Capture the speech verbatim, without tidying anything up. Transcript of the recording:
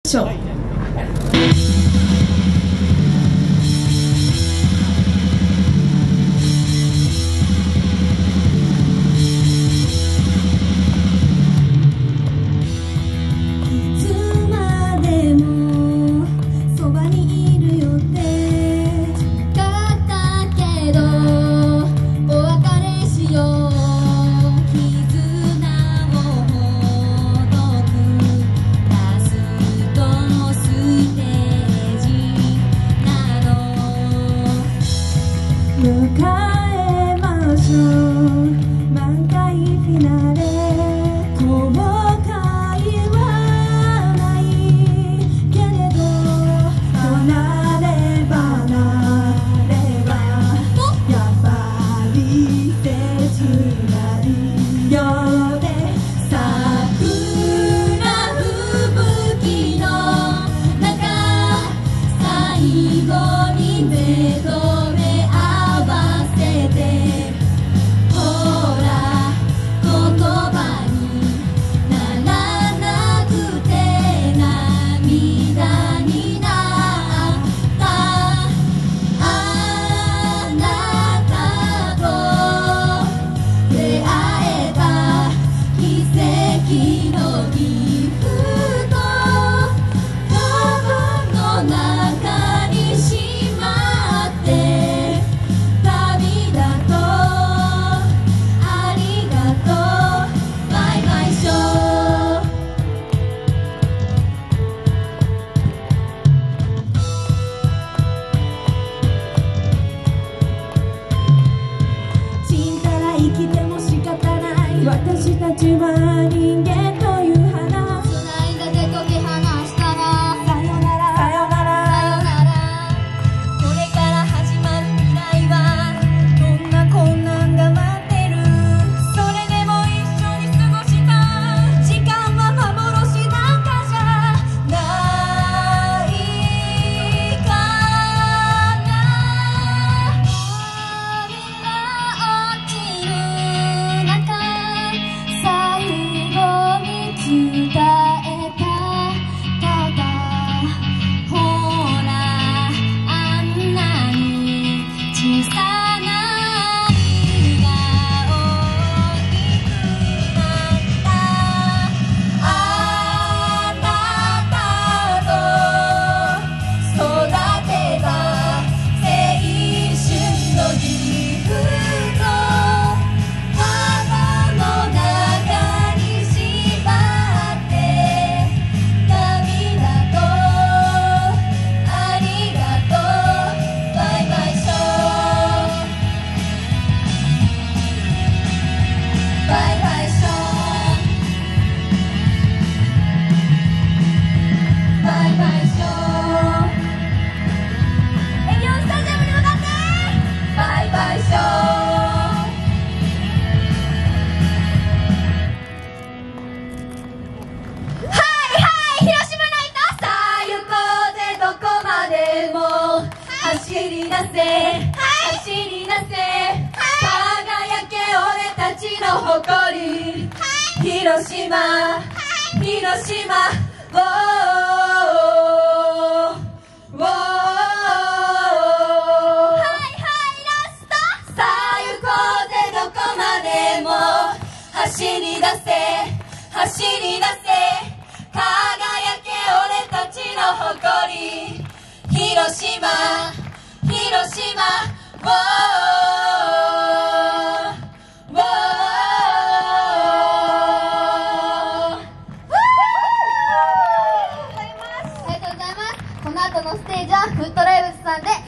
しょう。迎えましょう満開フィナレ、後悔はないけれど離れ離れはやっぱり切ないよね。桜吹雪の中最後に目と目私たちは人間という花つないだ手と手離したらさよならさよならさよなら。これから始まる未来はどんな困難が待ってる。それでも一緒に過ごした時間は幻なんかじゃないかな。波が落ちる中伝えたただほらあんなに小さな愛が大きくなった。あなたと育てた青春のギフトカバンの中にしま走り出せ、走り出せ、輝け俺たちの誇り、広島、広島、ウォーウォー。はいはいラスト。さあ行こうぜどこまでも、走り出せ、走り出せ、輝け俺たちの誇り、広島、広島、ウォー